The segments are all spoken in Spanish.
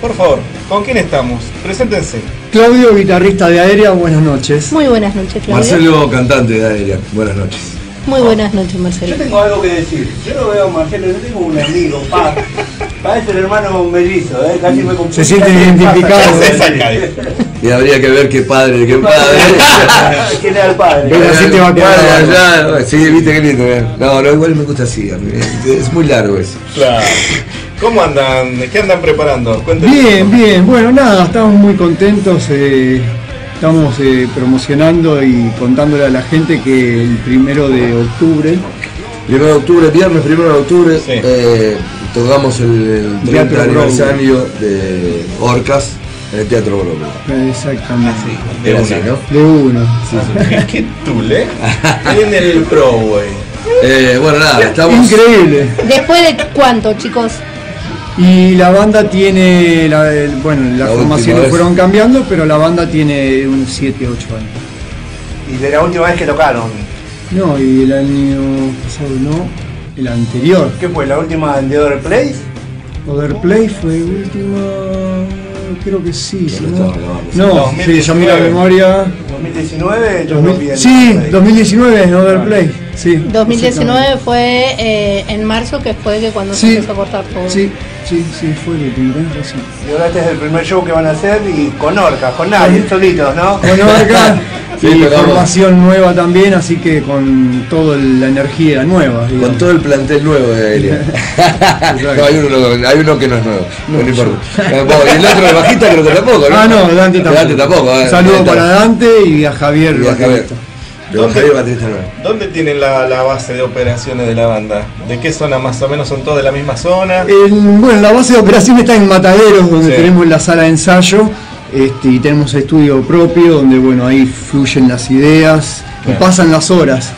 Por favor, ¿con quién estamos? Preséntense. Claudio, guitarrista de Aérea, buenas noches. Muy buenas noches, Claudio. Marcelo, cantante de Aérea, buenas noches. Muy buenas noches, Marcelo. Yo tengo algo que decir. Yo lo veo a Marcelo, yo tengo un amigo, parece el hermano mellizo, casi me confundo. Se sienten identificados. Y habría que ver qué padre, qué padre. ¿Quién era el padre? Pero así te va a quedar. Sí, viste qué lindo. No, igual me gusta así, a mí. Es muy largo eso. Claro. ¿Cómo andan? ¿Qué andan preparando? Cuéntenme. Bien, bien. Bueno, nada, estamos muy contentos. Estamos promocionando y contándole a la gente que el 1 de octubre. 1 de octubre, viernes 1 de octubre, sí. Tocamos el 30 aniversario de Orcas en el Teatro Broadway. Exactamente. De Era una. así, ¿no? De uno. ¿Qué tule? En el Broadway. Bueno, nada, estamos. Increíble. ¿Después de cuánto, chicos? Y la banda tiene, las última formaciones vez. fueron cambiando, pero la banda tiene unos 7, 8 años. Y de la última vez que tocaron, No, y el año pasado no, el anterior. ¿qué fue? ¿La última en The Other Place? Other Play fue última, creo que sí, si no no. estaba grabando. No, sí, yo miro la memoria. 2019, yo no vi en Sí, The Other Place. 2019 en Other Play, sí. 2019 fue en marzo, que fue que cuando se Sí. empezó a cortar todo. Sí, fue el último, tenés razón. Y ahora este es el primer show que van a hacer y con Orcas, con nadie, solitos, ¿no? Con Orca Sí, y tocamos. formación nueva también, así que con toda la energía nueva. digamos. Con todo el plantel nuevo de Aérea. No, hay uno que no es nuevo, no importa. Y el otro de bajista creo que tampoco, ¿no? Ah, no, Dante tampoco. Dante tampoco. Saludos para Dante y a Javier. Y a Javier. baterista. Pero Javier baterista nuevo. ¿Dónde tienen la base de operaciones de la banda? ¿De qué zona más o menos? ¿Son todos de la misma zona? Bueno, la base de operación está en Mataderos, donde Sí. tenemos la sala de ensayo, y tenemos estudio propio, donde bueno, ahí fluyen las ideas y Claro. pasan las horas.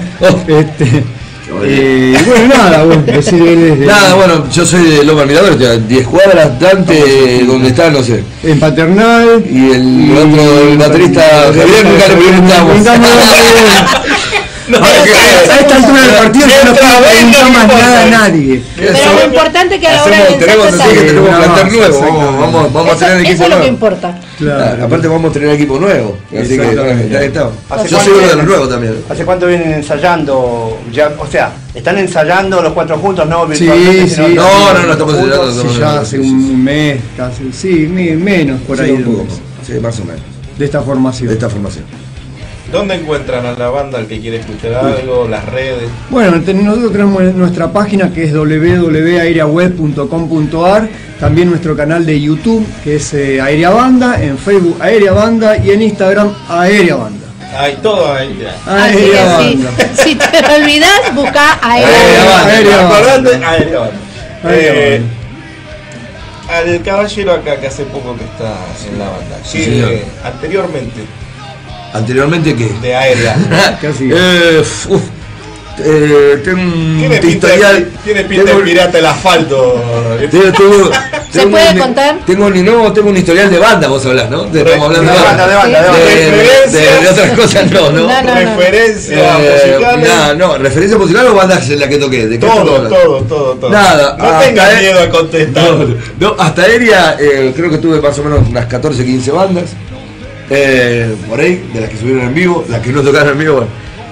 Bueno, nada, decir él es de- Nada, bueno, yo soy de Loma Mirador, 10 cuadras, Dante, donde está, no sé. en Paternal. Y el otro, el baterista Javier, nunca le preguntamos. A esta altura del partido ya no puedo preguntar más nada a nadie. Pero lo importante es que a la hora del Tenemos ensayo así que salga. tenemos Una plantel base, nuevo, exactamente. vamos a tener equipo Eso es lo que nuevo. importa. Claro. Aparte vamos a tener equipo nuevo, así que Exactamente. ya estamos. ¿Hace Yo cuánto soy uno de los vienen? nuevos también. ¿Hace cuánto vienen ensayando? Ya, o sea, ¿están ensayando los 4 juntos? No, Sí, virtualmente, sí. sino No, estamos juntos. ensayando. Sí, ya hace un mes, casi, sí, menos por Sí, ahí un poco, sí, más o menos, de esta formación. de esta formación. ¿Dónde encuentran a la banda, el que quiere escuchar algo, las redes? Bueno, nosotros tenemos nuestra página que es www.aereaweb.com.ar, también nuestro canal de YouTube que es Aérea Banda, en Facebook Aérea Banda y en Instagram Aérea Banda. Hay todo ahí. Ya. Así Aérea que Banda. si te olvidás, buscá a él. Aérea Banda. Acordate, Aérea Banda. Aérea Al caballero acá que hace poco que está en la banda. Sí, ¿Qué, señor. anteriormente ¿Anteriormente qué? de Aérea? Casi. Tengo un Tiene pinta historial. tiene pinta de tengo- pirata el asfalto. ¿Se puede contar? Tengo un historial de banda, vos hablás, ¿no? Estamos hablando De banda, de banda, de banda. de otras cosas, no. No. Referencias musicales. No, referencia musical o bandas en la que toqué. ¿De qué estamos hablando? Todo. Nada, No tengas hasta miedo a contestar. No, hasta Aérea creo que tuve más o menos unas 14, 15 bandas. Por ahí, de las que subieron en vivo, las que no tocaron en vivo, bueno.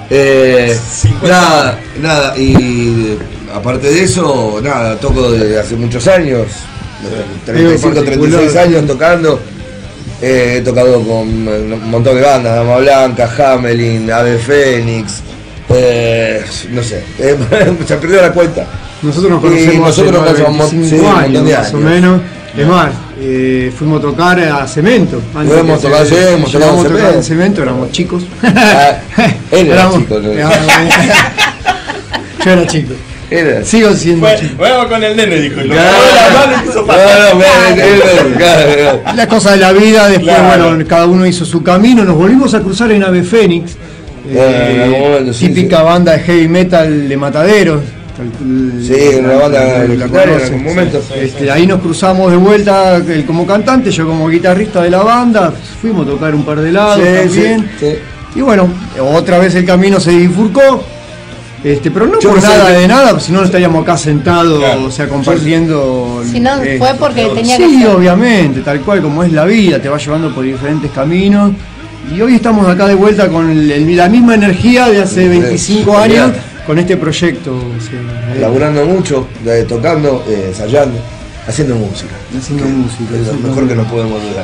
50. Nada, y aparte de eso, nada, toco desde hace muchos años, 35, 36 años tocando. He tocado con un montón de bandas, Dama Blanca, Hamelin, Ave Fénix, no sé, se perdió la cuenta. Nosotros nos Y conocemos nosotros nos hace conocemos, 25 sí, un años, montón de más o años. menos. Es más, fuimos a tocar a Cemento. Antes Hemos que tocado, se- sí, hemos tocado llegamos a en tocar en Cemento. Cemento, éramos chicos. Él era Éramos- chico, ¿no? Yo era chico. Era. Sigo siendo chico. Bueno, con el nene, dijo. Y lo Claro. agarró de la mano y puso para Claro. La cosa de la vida, después, Claro. bueno, cada uno hizo su camino. Nos volvimos a cruzar en Ave Fénix, En algún momento, sí, típica sí. banda de heavy metal de Mataderos. Sí, una banda la legendaria en conocen. algún momento. Ahí nos cruzamos de vuelta, él como cantante, yo como guitarrista de la banda. Fuimos a tocar un par de lados también. Sí. Y bueno, otra vez el camino se bifurcó. Pero no Yo por no sé nada qué- de nada, si no estaríamos acá sentados, Claro. o sea, compartiendo. Si no, fue porque tenía que Sí, ser. obviamente, tal cual como es la vida, te va llevando por diferentes caminos. Y hoy estamos acá de vuelta con la misma energía de hace 25 años con este proyecto. O sea, Laburando mucho, tocando, ensayando, haciendo música. haciendo música. Es lo mejor que nos podemos lograr.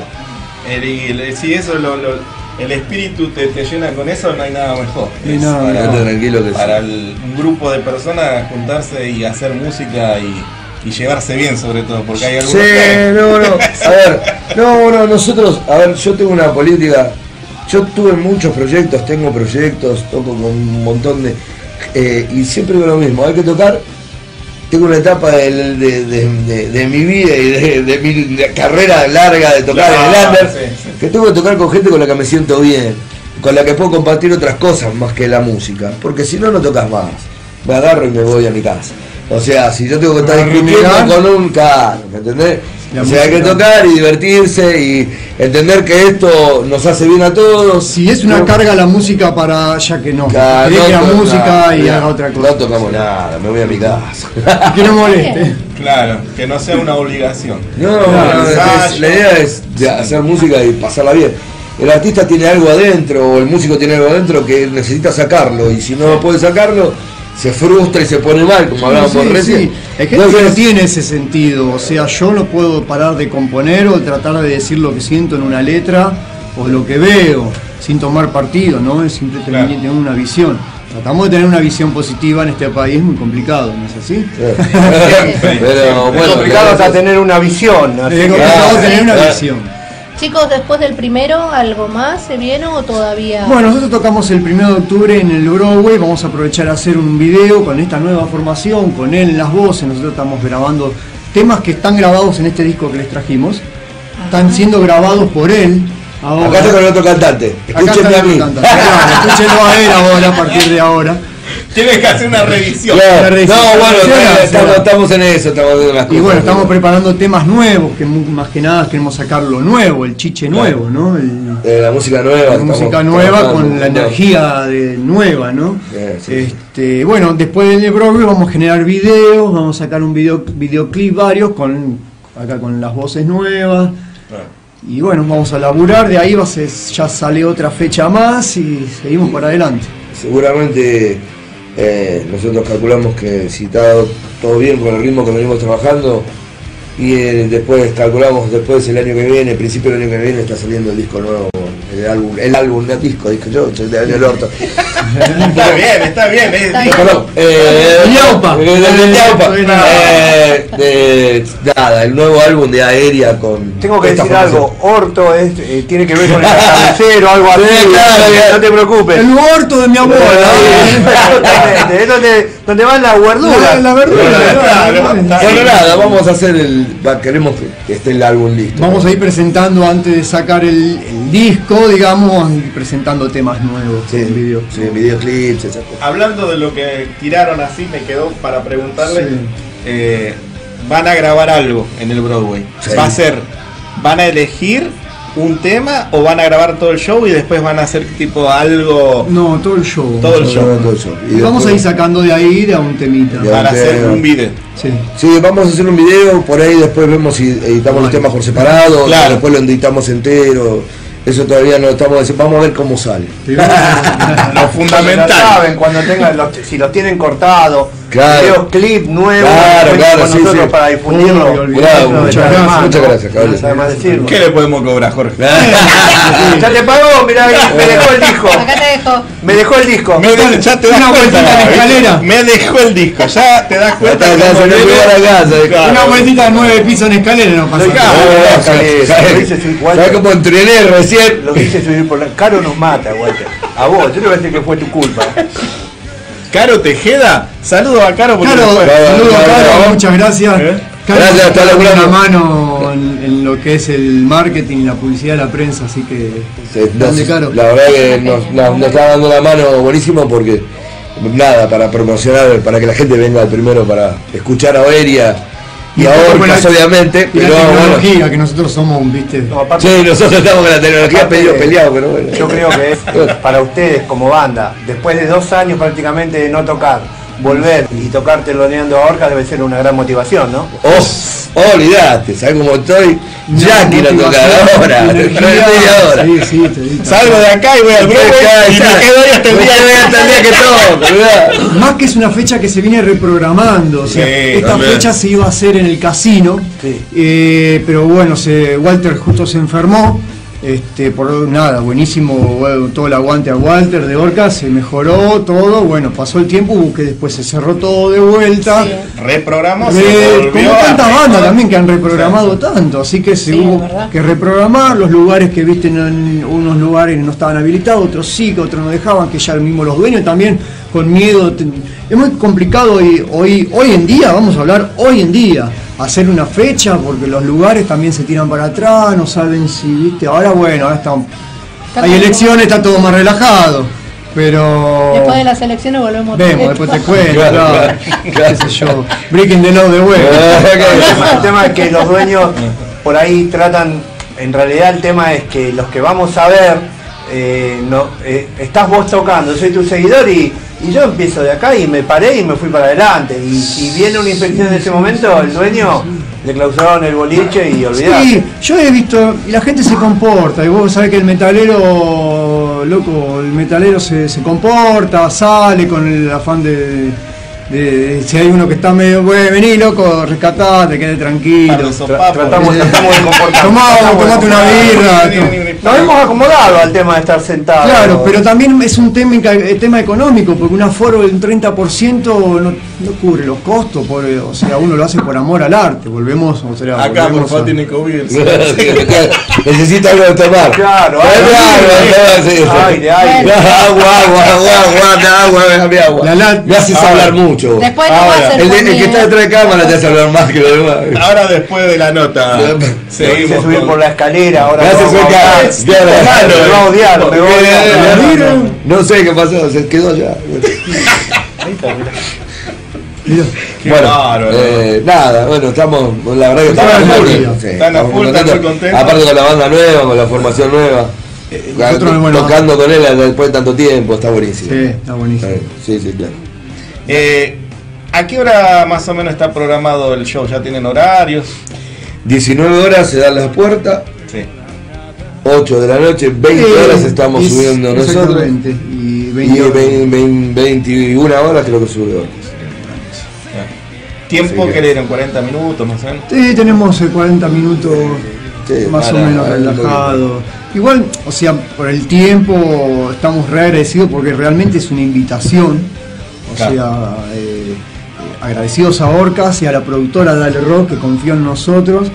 Si eso el espíritu te llena con eso, no hay nada mejor. No hay Es nada para, mejor. Tranquilo que para un grupo de personas juntarse y hacer música y llevarse bien sobre todo, porque hay algunos Sí, que... a ver, nosotros, yo tengo una política, yo tuve muchos proyectos, tengo proyectos, toco con un montón de, y siempre digo lo mismo, hay que tocar. Tengo una etapa de mi vida y de mi carrera larga de tocar en el under, que tengo que tocar con gente con la que me siento bien, con la que puedo compartir otras cosas más que la música, porque si no, no tocas más. Me agarro y me voy a mi casa. O sea, si yo tengo que estar discutiendo con un carro, ¿me entendés? O sea, hay que tocar y divertirse y entender que esto nos hace bien a todos. Si es una carga la música para ya que no, Claro, que la no, música y no, haga otra cosa. No tocamos nada, me voy a mi casa. Que no moleste. Claro, que no sea una obligación. No, Claro, la idea es de hacer música y pasarla bien. El artista tiene algo adentro, o el músico tiene algo adentro que necesita sacarlo, y si no puede sacarlo, se frustra y se pone mal, como hablábamos Sí, recién. sí. Es que no tiene ese sentido, o sea, yo no puedo parar de componer o tratar de decir lo que siento en una letra o lo que veo, sin tomar partido, ¿no? Es simplemente tener una visión. Tratamos de tener una visión positiva en este país, muy complicado, ¿no es así? Pero Es bueno, complicado hasta tener una visión. así Es que- complicado tener una visión. Chicos, después del primero, ¿algo más se viene o todavía? Bueno, nosotros tocamos el 1 de octubre en el Broadway, vamos a aprovechar a hacer un video con esta nueva formación, con él en las voces, nosotros estamos grabando temas que están grabados en este disco que les trajimos, están siendo grabados por él. Ahora. acá está con el otro cantante. Acá Escúchenme está a mí. el cantante, claro, escúchenlo a él ahora, a partir de ahora. Tienes que hacer una revisión. Claro. La revisión. No, bueno, Funciona. estamos en eso, estamos haciendo las cosas. Y bueno, estamos preparando temas nuevos, que más que nada queremos sacar lo nuevo, el chiche nuevo, ¿no? La música nueva. La música nueva con la energía nueva, ¿no? Sí. Bueno, después del Broadway vamos a generar videos, vamos a sacar un videoclip varios acá con las voces nuevas. Y bueno, vamos a laburar, de ahí ya sale otra fecha más y seguimos por adelante. Seguramente nosotros calculamos que si está todo bien con el ritmo que venimos trabajando, y después calculamos después el año que viene, principio del año que viene, está saliendo el disco nuevo, el álbum de disco, dije yo, de año el orto. Está bien. Perdón, Ñaupa. Nada, el nuevo álbum de Aérea con. Tengo que esta decir formación. algo, orto tiene que ver con el cabecero o algo así. Sí, claro, No te preocupes. El orto de mi abuela. Exactamente, es donde van las verduras. La verdura. Bueno, nada, vamos a hacer queremos que esté el álbum listo. Vamos a ir presentando antes de sacar el disco, digamos, vamos a ir presentando temas nuevos en video. Sí, videoclips, esas cosas. Hablando de lo que tiraron así, me quedó para preguntarle. Sí. Van a grabar algo en el Broadway. Sí. ¿Van a elegir un tema o van a grabar todo el show y después van a hacer tipo algo? No, todo el show. Todo el show. Y vamos a ir sacando de ahí de a un temita. Ya. Para hacer tema. un video. Sí. Sí, vamos a hacer un video, por ahí después vemos si editamos los temas por separado, Claro. después lo editamos entero. Eso todavía no estamos diciendo, vamos a ver cómo sale. Lo fundamental. Saben, cuando tengan si los tienen cortados, Claro. videoclip nuevo, Claro, cuenten claro, con sí, nosotros sí. para difundirlo. Uy, Bravo, muchas gracias, cabrón. Además decirlo. ¿Qué le podemos cobrar, Jorge? Ya te pagó, mirá, me dejó el disco. Acá te dejo. Me dejó el disco. Ya te das Una vueltita cuenta. en la escalera. Me dejó el disco. Ya te das cuenta. Acá, cómo se me viene. fue a la casa. Claro. Una vueltita de 9 pisos en escalera no pasa Claro. nada. Lo hice subir, Walter. ¿Sabes cómo entrené recién? Lo hice subir por la. Caro nos mata, Walter. A vos, yo te voy a decir que fue tu culpa. Caro Tejeda, saludo a Caro porque Claro, no fue. saludos a Caro, muchas gracias. Caro Gracias, está hasta la dando una próxima. mano en lo que es el marketing y la publicidad de la prensa, así que grande, Caro. La verdad que nos está dando la mano buenísimo porque nada, para promocionar, para que la gente venga primero para escuchar a Aérea y a Orcas, obviamente, y pero la tecnología, bueno. que nosotros somos, viste. No, aparte, Sí, nosotros estamos con la tecnología aparte, peleados, pero bueno. yo creo que es para ustedes como banda, después de 2 años prácticamente de no tocar, volver y tocar teloneando a Orcas debe ser una gran motivación, ¿no? Olvidate, ¿sabes cómo estoy? Ya quiero tocar ahora, energía. ahora. Sí, te digo. Salgo de acá y voy al Broadway y me quedo ahí hasta el día que toco, ¿verdad? Más que es una fecha que se viene reprogramando, o sea, Sí, esta también. fecha se iba a hacer en el casino, Sí. pero bueno, Walter justo se enfermó, por nada, buenísimo, bueno, todo el aguante a Walter de Orcas, se mejoró todo, bueno, pasó el tiempo, que después se cerró todo de vuelta. Sí. Reprogramó, Como tantas bandas también que han reprogramado tanto, así que se Sí, hubo ¿verdad? que reprogramar los lugares que viste en unos lugares no estaban habilitados, otros sí, que otros no dejaban, que ya mismo los dueños también con miedo. Es muy complicado hoy en día, vamos a hablar hoy en día, hacer una fecha porque los lugares también se tiran para atrás, no saben si, viste, ahora bueno, ahora hay elecciones, está todo más relajado. Pero Después de las elecciones volvemos vemos, después te cuento, Claro, qué sé yo, breaking the law de huevo. El tema es que los dueños por ahí tratan, en realidad el tema es que los que vamos a ver, estás vos tocando, soy tu seguidor y yo empiezo de acá y me paré y me fui para adelante. Y si viene una inspección en ese momento, el dueño le clausuraron el boliche y olvidate. Sí, yo he visto, y la gente se comporta, y vos sabés que el metalero, loco, el metalero se comporta, sale con el afán de si hay uno que está medio, bueno, vení loco, rescatate, quede tranquilo. Tratamos de comportarnos. Tomate una birra. Nos hemos acomodado al tema de estar sentados. Claro, pero también es un tema económico, porque un aforo del 30% no cubre los costos, o sea, uno lo hace por amor al arte, volvemos, o sea, Acá por volvemos favor a- tiene COVID. Necesita algo de tomar. Claro, aire. Agua. Me haces hablar mucho. Después no va a ser El que conmigo. está detrás de cámara te hace hablar más que los demás. Ahora después de la nota, Seguimos seguimos subir con- por la escalera, ahora Me hace vamos a suecar. bajar. Me va a odiar, me va a odiar. No sé qué pasó, se quedó ya. Ahí está, mirá. Mirá. Qué Bueno, bárbaro. nada, bueno, estamos, la verdad que Están estamos a muy full, contentos, sí, están a estamos full, están muy contentos. contentos. Aparte con la banda nueva, con la formación nueva. nosotros, bueno, Tocando con él después de tanto tiempo, está buenísimo. Sí, está buenísimo. Sí, claro. ¿A qué hora más o menos está programado el show? ¿Ya tienen horarios? 19 horas se dan las puertas, Sí. 8 de la noche, 20 horas estamos subiendo nosotros. Exactamente, y Y 20 horas. 21 horas creo que sube horas. ¿Tiempo Así que- que le dieron? ¿40 minutos? No sé. Sí, tenemos 40 minutos Sí, más o para- menos para- relajados. Igual, o sea, por el tiempo estamos re agradecidos porque realmente es una invitación. O Claro. sea, agradecidos a Orcas y a la productora Dale Rock que confió en nosotros.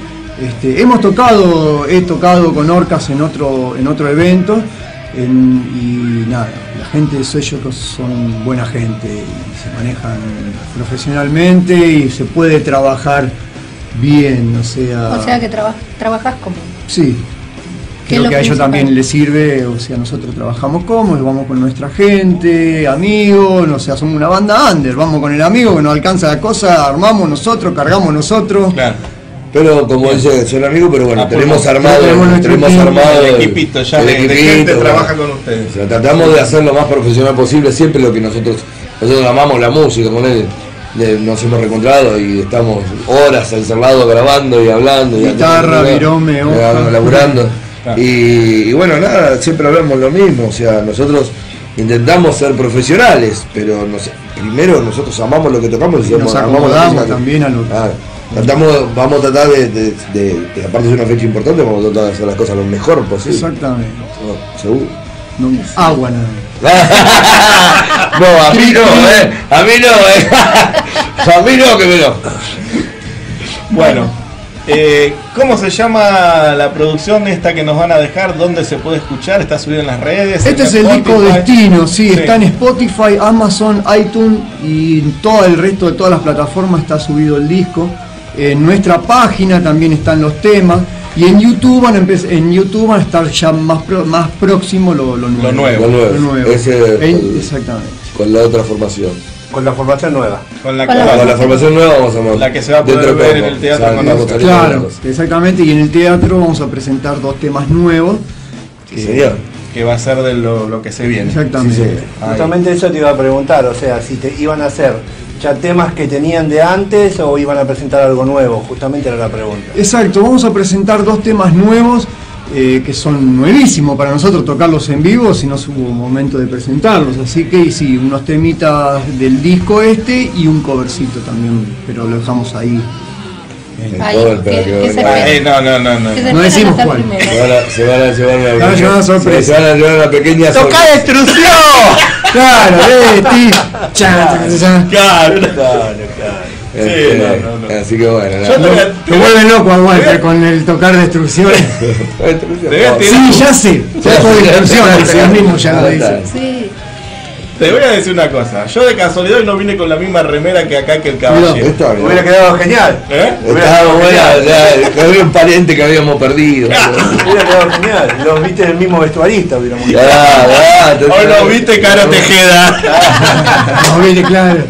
He tocado con Orcas en otro evento y nada, la gente de ellos son buena gente y se manejan profesionalmente y se puede trabajar bien, o sea que trabajas como. sí. ¿Qué es Creo lo que a ellos principal? también les sirve, o sea, nosotros trabajamos cómodos, vamos con nuestra gente, amigos, o sea, somos una banda under, vamos con el amigo que nos alcanza la cosa, armamos nosotros, cargamos nosotros. Claro. Pero como dice, son amigos, pero bueno, Ah, tenemos pues, armado, tenemos nuestro equipo, El el equipito ya el de equipito, gente bueno. trabaja con ustedes. O sea, tratamos de hacer lo más profesional posible, siempre lo que nosotros amamos la música, con él nos hemos reencontrado y estamos horas encerrados grabando y hablando. Guitarra, virome, hoja. laburando. Claro. Y bueno, nada, siempre hablamos lo mismo, o sea, nosotros intentamos ser profesionales, pero primero nosotros amamos lo que tocamos y Nos amamos la acomodamos música. también a lo que... Claro. Vamos a tratar de, aparte de una fecha importante, vamos a tratar de hacer las cosas lo mejor posible. Exactamente. No, seguro. No, agua nada más. No, a mí no, a mí no, a mí no, que me no. Bueno, ¿cómo se llama la producción esta que nos van a dejar? ¿Dónde se puede escuchar? ¿Está subido en las redes? Este ¿En es el disco Spotify? Destino, sí, Sí. está en Spotify, Amazon, iTunes y en todo el resto de todas las plataformas está subido el disco. En nuestra página también están los temas y en YouTube van a estar ya más próximo lo nuevo. Lo nuevo. Lo nuevo. Lo nuevo. Ese, Exactamente. con la otra formación. Con la formación nueva. Con la, Con la- Con la formación nueva vamos a La que se va a poder dentro de ver poco. en el teatro O sea, con vamos a nosotros. salir con Claro, cosas. exactamente, y en el teatro vamos a presentar 2 temas nuevos. Sí, señor. Que va a ser de lo que se viene. Exactamente. Sí, señor. Ahí. Justamente eso te iba a preguntar, o sea, si te iban a hacer ya temas que tenían de antes o iban a presentar algo nuevo, justamente era la pregunta. Exacto, vamos a presentar 2 temas nuevos que son nuevísimos para nosotros tocarlos en vivo, si no hubo momento de presentarlos. Así que sí, unos temitas del disco y un covercito también, pero lo dejamos ahí. Ahí, Todo el que- pedo que que se va a Ah, espera. no. Que se No espera decimos hasta cuál. primero. Se van a llevar Van a llevar una sorpresa. Se van a llevar una pequeña ¡Toca sorpresa. destrucción! Claro, Chan. Claro. Claro. Sí, no. Así que bueno, Yo nada. Te vuelve loco a Walter con el tocar destrucción. Te voy a tirar- Sí, ya sé. Ya todo destrucción, el mismo ya lo dice. Sí. Te voy a decir una cosa. Yo de casualidad no vine con la misma remera que acá que el caballero. Está bien. Hubiera quedado genial. ¿Eh? Estaba buena, ya, había un pariente que habíamos perdido. Hubiera quedado genial. Los viste del mismo vestuarista, hubiéramos dicho. Hoy lo viste, Caro Tejeda. No, viene claro.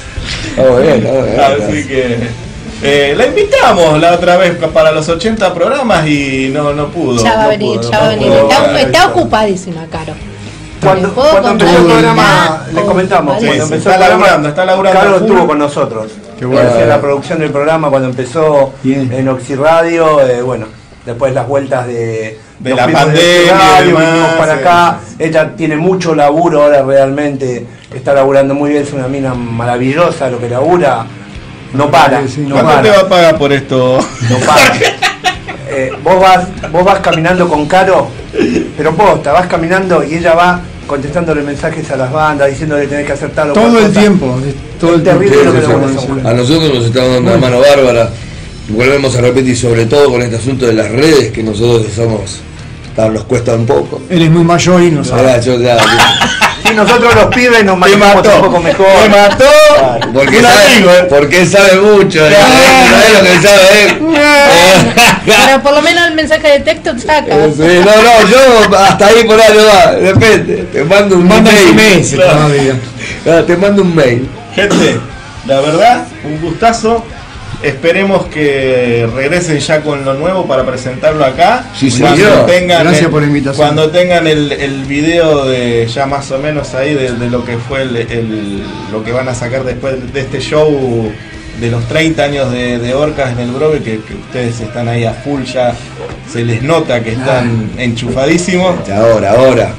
Así que la invitamos la otra vez para los 80 programas y no pudo. Ya va a no venir, pudo, ya va a no venir. pudo. Está ocupadísima, Caro. Cuando ¿Puedo empezó el contar? programa, les comentamos, Sí, cuando sí, empezó está el programa, laburando Carlos full. estuvo con nosotros. Qué bueno. Hacía la producción del programa cuando empezó Bien. en Oxiradio, bueno, después las vueltas de De nos la fuimos pandemia y Oxiradio, demás, vinimos para sí, acá. sí. Ella tiene mucho laburo ahora realmente, está laburando muy bien, es una mina maravillosa lo que labura. No para, Sí, no ¿Cuánto te va para, a pagar por esto? no para. Vos vas caminando con Caro, pero posta, vas caminando y ella va contestándole mensajes a las bandas, diciéndole tenés que hacer tal o cual Todo el cosa. tiempo. Todo el Terrible tiempo. lo que Sí, logra sí, esa sí. mujer. A nosotros nos está dando una mano bárbara. Volvemos a repetir, sobre todo con este asunto de las redes, que nosotros somos, nos cuesta un poco. Él es muy mayor y no sabe. Ahora yo ya, Si nosotros los pibes nos Te manejamos mató. un poco mejor. Te mató. porque Un sabe, amigo, porque él sabe mucho, ¿sabes lo que sabe él? Pero por lo menos el mensaje de texto saca. Sí, no, yo hasta ahí por ahí no va, de repente, te mando un Manda mail. SMS todavía. Te mando un mail. Gente, la verdad, un gustazo. Esperemos que regresen ya con lo nuevo para presentarlo acá. Sí, Cuando señor. tengan Gracias por la invitación. Cuando tengan el video de ya más o menos ahí de lo que fue lo que van a sacar después de este show de los 30 años de Orcas en el Broadway, que ustedes están ahí a full, ya se les nota que están enchufadísimos. Ahora.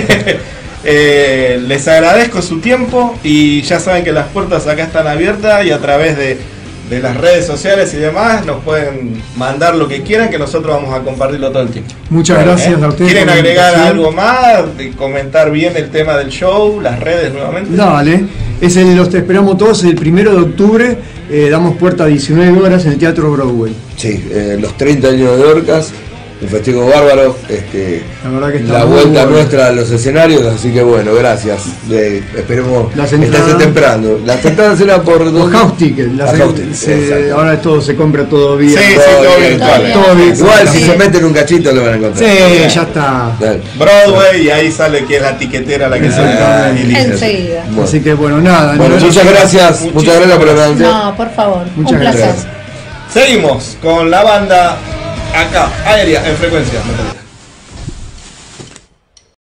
Les agradezco su tiempo y ya saben que las puertas acá están abiertas y a través de las redes sociales y demás nos pueden mandar lo que quieran, que nosotros vamos a compartirlo todo el tiempo. Muchas gracias a ustedes. ¿Quieren por la agregar invitación. algo más? De comentar bien el tema del show, las redes nuevamente. Dale, los te esperamos todos el 1 de octubre, damos puerta a 19 horas en el Teatro Broadway. Sí, los 30 años de Orcas, un festejo bárbaro, La verdad que está la muy vuelta bueno. nuestra a los escenarios, así que bueno, gracias. Esperemos Las estarse entradas- temprano. Las entradas eran por Los house tickets, House tickets, exacto. ahora todo se compra todo bien. Sí, todo bien, virtual. Todo bien. Igual si Sí. se meten un cachito lo van a encontrar. Sí, ya está. Dale. Broadway y ahí sale que es la tiquetera la que Exactamente. sale. Y listo. Enseguida. Bueno. Así que bueno, nada. Bueno, no- muchas gracias por la presencia. No, por favor. Muchas un placer. gracias. Seguimos con la banda acá, aérea, en frecuencia.